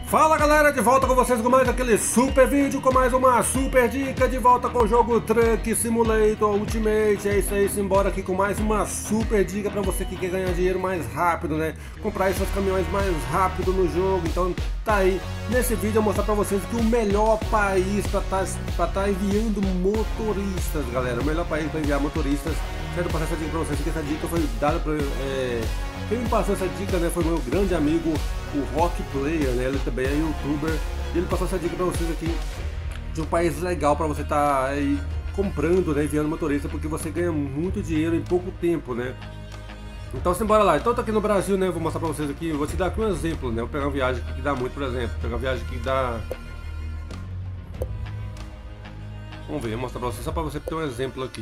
Fala galera, de volta com vocês com mais aquele super vídeo, com mais uma super dica, de volta com o jogo Truck Simulator Ultimate. É isso aí, simbora aqui com mais uma super dica pra você que quer ganhar dinheiro mais rápido, né? Comprar esses caminhões mais rápido no jogo. Então tá aí, nesse vídeo eu vou mostrar pra vocês que o melhor país pra tá enviando motoristas, galera. O melhor país pra enviar motoristas. Quero passar essa dica pra vocês, que essa dica foi dada pra... Quem me passou essa dica, né, foi meu grande amigo, o Rock Player, né? Ele também é youtuber. E ele passou essa dica pra vocês aqui de um país legal pra você tá aí comprando, né, enviando motorista, porque você ganha muito dinheiro em pouco tempo, né? Então simbora lá. Então tô aqui no Brasil, né? Vou mostrar pra vocês aqui. Vou te dar aqui um exemplo, né? Vou pegar uma viagem aqui que dá muito, por exemplo. Vou pegar uma viagem que dá... Vamos ver, vou mostrar pra vocês só pra você ter um exemplo aqui.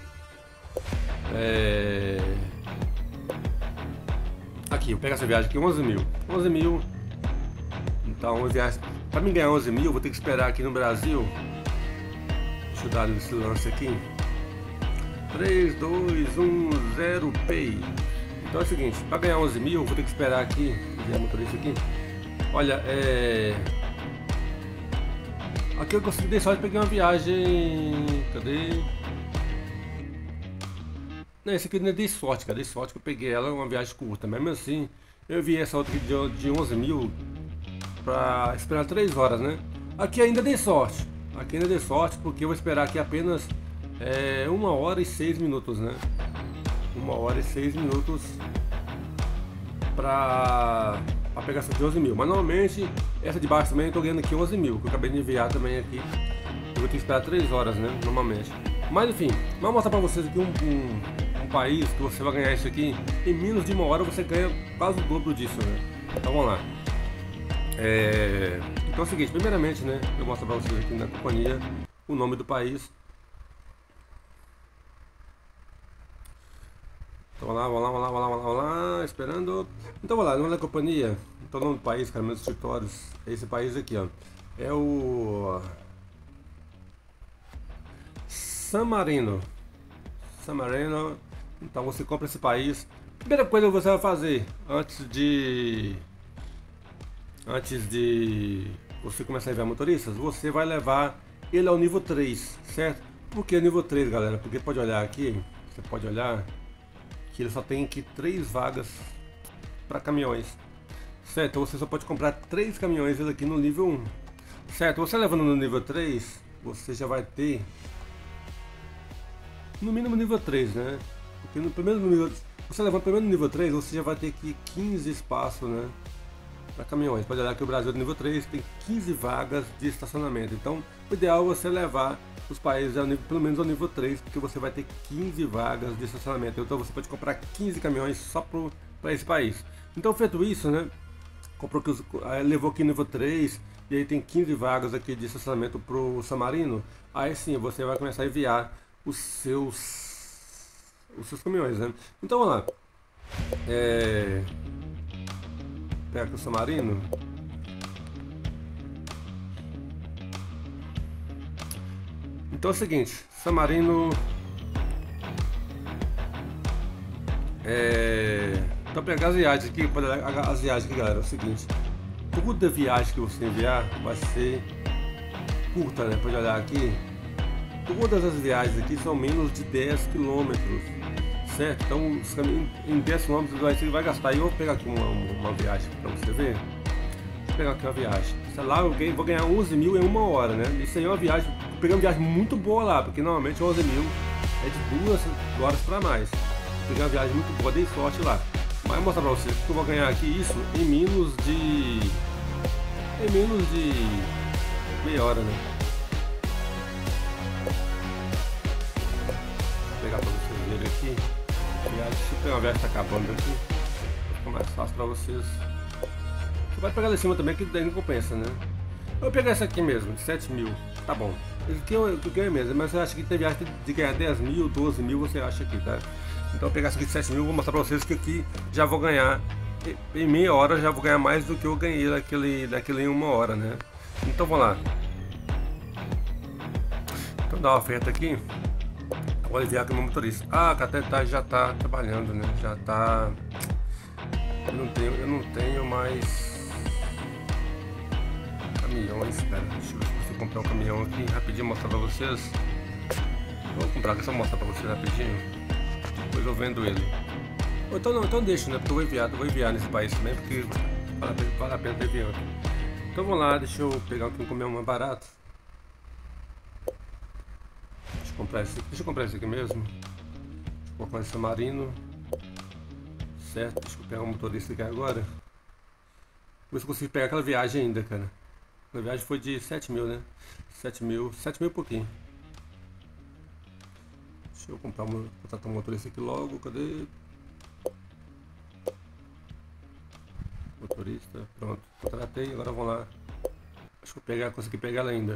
Aqui, eu pego essa viagem aqui, 11 mil. 11 mil. Então, uma viagem... Pra mim ganhar 11 mil, vou ter que esperar aqui no Brasil. Deixa eu dar esse lance aqui. 3, 2, 1, 0, pay. Então é o seguinte, pra ganhar 11 mil, vou ter que esperar aqui. Vou ver a motorista aqui. Olha, aqui eu consegui deixar de pegar uma viagem... Cadê? Não, esse aqui não é de sorte, cara. De sorte que eu peguei ela, uma viagem curta. Mesmo assim, eu vi essa outra aqui de 11 mil pra esperar 3 horas, né? Aqui ainda dei sorte. Aqui ainda dei sorte porque eu vou esperar aqui apenas 1 hora e 6 minutos, né? 1 hora e 6 minutos pra pegar essa de 11 mil. Mas normalmente, essa de baixo também eu tô ganhando aqui 11 mil, que eu acabei de enviar também aqui. Eu vou ter que esperar 3 horas, né? Normalmente. Mas enfim, vou mostrar pra vocês aqui um país que você vai ganhar isso aqui em menos de 1 hora, você ganha quase o dobro disso, né? Então vamos lá. Então é o seguinte, primeiramente, né, eu mostro pra vocês aqui na companhia o nome do país. Então vamos lá, esperando. Então vamos lá, nome da companhia, então o nome do país, cara, meus escritórios, é esse país aqui, ó. É o San Marino. San Marino. Então você compra esse país. Primeira coisa que você vai fazer antes de você começar a enviar motoristas, você vai levar ele ao nível 3, certo? Por que nível 3, galera? Porque pode olhar aqui, você pode olhar que ele só tem aqui 3 vagas para caminhões, certo? Então você só pode comprar 3 caminhões aqui no nível 1, certo? Você levando no nível 3, você já vai ter no mínimo nível 3, né? Porque no primeiro nível, você levando primeiro no nível 3, você já vai ter aqui 15 espaços, né, para caminhões. Pode olhar que o Brasil no nível 3 tem 15 vagas de estacionamento. Então, o ideal é você levar os países ao nível, pelo menos ao nível 3, porque você vai ter 15 vagas de estacionamento. Então, você pode comprar 15 caminhões só para esse país. Então, feito isso, né, comprou levou aqui no nível 3 e aí tem 15 vagas aqui de estacionamento para o San Marino. Aí sim, você vai começar a enviar os seus caminhões, né? Então vamos lá. Pega aqui o San Marino. Então é o seguinte, San Marino então pegar as viagens aqui, pode olhar as viagens aqui, galera. É o seguinte, toda viagem que você enviar vai ser curta, né? Pode olhar aqui. Todas as viagens aqui são menos de 10 km, certo? Então os caminhos em 10 km você vai gastar. E eu vou pegar aqui uma viagem para você ver. Vou pegar aqui uma viagem. Sei lá, eu vou ganhar 11 mil em 1 hora, né? Isso aí é uma viagem. Vou pegar uma viagem muito boa lá, porque normalmente 11 mil é de 2 horas para mais. Vou pegar uma viagem muito boa, dei sorte lá. Mas vou mostrar para vocês que eu vou ganhar aqui isso em menos de meia hora, né? Pegar para vocês verem aqui. Se tem uma viagem tá acabando aqui, fica mais fácil para vocês. Você pode pegar lá em cima também, que daí não compensa, né? Eu vou pegar essa aqui mesmo, de 7 mil, tá bom. Esse aqui eu ganho mesmo, mas você acha que tem viagem de ganhar 10 mil, 12 mil, você acha aqui, tá? Então eu vou pegar essa aqui de 7 mil, vou mostrar para vocês que aqui já vou ganhar, em meia hora já vou ganhar mais do que eu ganhei daquele em 1 hora, né? Então vamos lá. Então dá uma oferta aqui. Vou enviar aqui no motorista. Ah, até já tá trabalhando, né? Já tá. Eu não tenho mais. caminhões, cara. Deixa eu ver se eu consigo comprar um caminhão aqui rapidinho, mostrar pra vocês. Vou comprar aqui, só mostrar pra vocês rapidinho. Depois eu vendo ele. Ou então não, então deixa, né? Porque eu vou enviar nesse país também, porque vale a pena ter enviando. Então vamos lá, deixa eu pegar um caminhão mais barato. Deixa eu comprar esse aqui mesmo. Deixa eu colocar esse marino. Certo, deixa eu pegar um motorista aqui agora. Ver se eu consigo pegar aquela viagem ainda, cara. A viagem foi de 7 mil, né? 7 mil e pouquinho. Deixa eu contratar um motorista aqui logo, cadê? Motorista, pronto, contratei, agora vamos lá. Acho que eu consegui pegar ela ainda.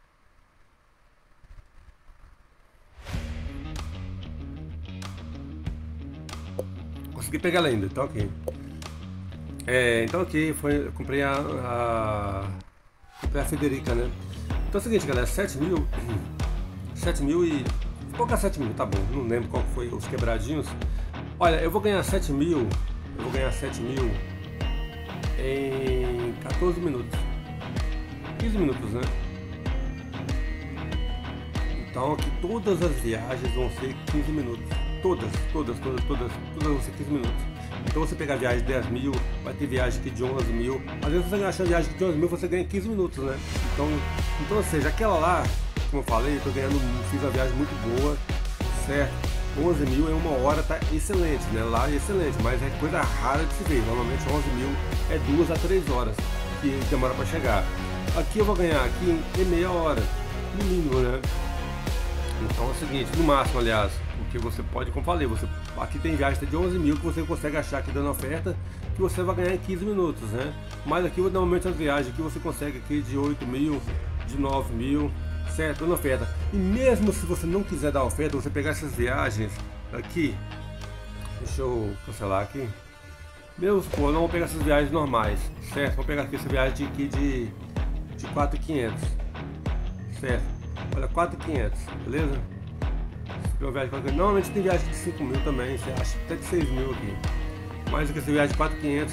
Consegui pegar ela ainda, tá ok. Então aqui eu comprei a Federica, né? Então é o seguinte, galera, 7 mil e... Vou colocar 7 mil, tá bom, não lembro qual foi os quebradinhos. Olha, eu vou ganhar 7 mil em 14 minutos, 15 minutos, né? Então aqui todas as viagens vão ser 15 minutos, todas vão ser 15 minutos. Então você pegar a viagem de 10 mil, vai ter viagem aqui de 11 mil. Às vezes você achar a viagem de 11 mil, você ganha 15 minutos, né? Então ou seja, aquela lá, como eu falei, eu tô ganhando, fiz uma viagem muito boa, certo? 11 mil em uma hora tá excelente, né? Lá é excelente, mas é coisa rara de se ver. Normalmente 11 mil é 2 a 3 horas que demora para chegar. Aqui eu vou ganhar aqui em meia hora, no mínimo, né? Então é o seguinte, no máximo, aliás, porque você pode, como falei, aqui tem viagem de 11 mil que você consegue achar aqui dando oferta, que você vai ganhar em 15 minutos, né? Mas aqui normalmente as viagens que você consegue aqui de 8 mil, de 9 mil, certo? Dando oferta. E mesmo se você não quiser dar oferta, você pegar essas viagens aqui, deixa eu cancelar aqui. Mesmo supor, não vou pegar essas viagens normais, certo? Vou pegar aqui essa viagem aqui de 4.500, certo? Olha, 4.500, beleza? Normalmente tem viagem de 5 mil também, você acha até de 6 mil aqui. Mas aqui essa viagem de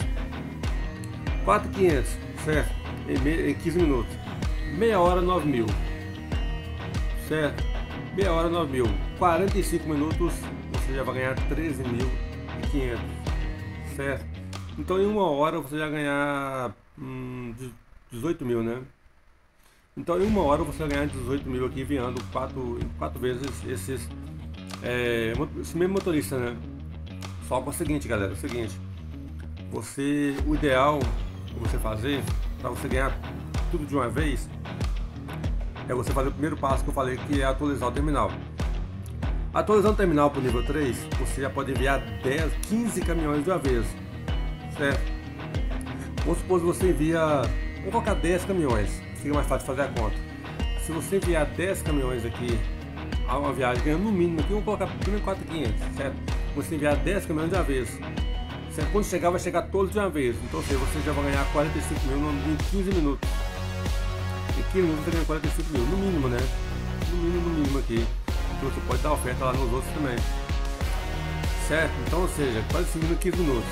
4.500, certo? Em 15 minutos. Meia hora, 9 mil. Certo? Meia hora, 9 mil. 45 minutos, você já vai ganhar 13.500. Certo? Então em uma hora você já vai ganhar 18 mil, né? Então em uma hora você vai ganhar 18 mil aqui enviando 4 vezes esse mesmo motorista, né? Só que é o seguinte, galera, é o seguinte. O ideal você fazer, para você ganhar tudo de uma vez, é você fazer o primeiro passo que eu falei, que é atualizar o terminal. Atualizando o terminal para o nível 3, você já pode enviar 15 caminhões de uma vez, certo? Vamos supor que você envia, vou colocar 10 caminhões, fica mais fácil fazer a conta. Se você enviar 10 caminhões aqui, a uma viagem ganhando no mínimo aqui, vamos colocar primeiro 4.500, certo? Você enviar 10 caminhões de uma vez, certo? Quando chegar, vai chegar todos de uma vez, então você já vai ganhar 45 mil em 15 minutos. Em 15 minutos você ganha 45 mil, no mínimo, né? No mínimo aqui. Então você pode dar oferta lá nos outros também. Certo? Então, ou seja, 45 mil em 15 minutos.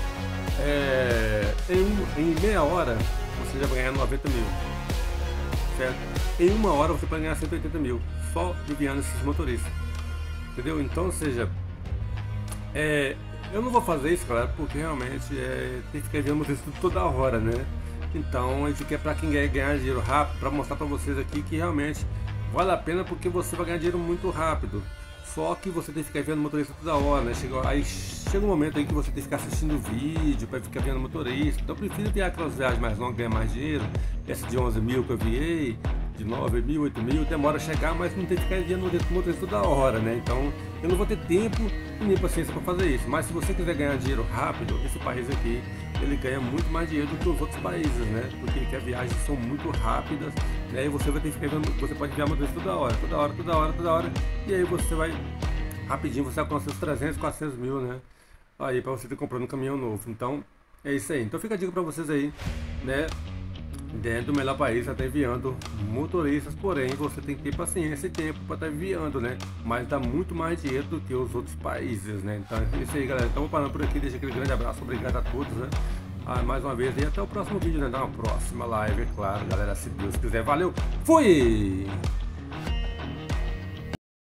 Em meia hora você já vai ganhar 90 mil. Certo? Em uma hora você pode ganhar 180 mil. Só enviando esses motoristas. Entendeu? Então, ou seja, eu não vou fazer isso, claro, porque realmente tem que ficar enviando motorista toda hora, né? Então isso aqui é para quem quer ganhar dinheiro rápido, para mostrar para vocês aqui que realmente vale a pena, porque você vai ganhar dinheiro muito rápido. Só que você tem que ficar vendo motorista toda hora, né? Chega um momento aí que você tem que ficar assistindo vídeo para ficar vendo motorista. Então eu prefiro enviar aquelas viagens mais longas, ganhar mais dinheiro. Essa de 11 mil que eu enviei, de 9 mil, 8 mil, demora a chegar, mas não tem que ficar enviando motorista toda hora, né? Então eu não vou ter tempo e nem paciência para fazer isso. Mas se você quiser ganhar dinheiro rápido, esse país aqui, ele ganha muito mais dinheiro do que os outros países, né? Porque as viagens são muito rápidas, né? E você vai ter que ficar vendo, você pode enviar motorista toda hora, e aí você vai, rapidinho, você alcança os 300, 400 mil, né? Aí para você ter comprando um caminhão novo. Então é isso aí. Então fica a dica para vocês aí, né? Dentro do melhor país, está enviando motoristas, porém você tem que ter paciência e tempo para estar enviando, né? Mas dá muito mais dinheiro do que os outros países, né? Então é isso aí, galera. Então vou parando por aqui, deixa aquele grande abraço, obrigado a todos, né? mais uma vez e até o próximo vídeo, né? Até uma próxima live, é claro, galera, se Deus quiser. Valeu, fui!